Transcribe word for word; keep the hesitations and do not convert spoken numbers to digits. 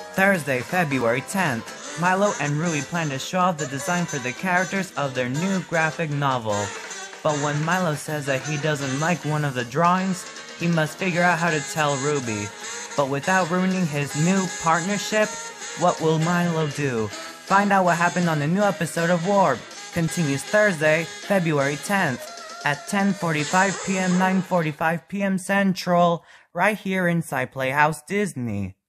Thursday, February tenth, Milo and Rui plan to show off the design for the characters of their new graphic novel. But when Milo says that he doesn't like one of the drawings, he must figure out how to tell Ruby. But without ruining his new partnership, what will Milo do? Find out what happened on the new episode of Warp. Continues Thursday, February tenth at ten forty-five p m nine forty-five p m Central, right here inside Playhouse Disney.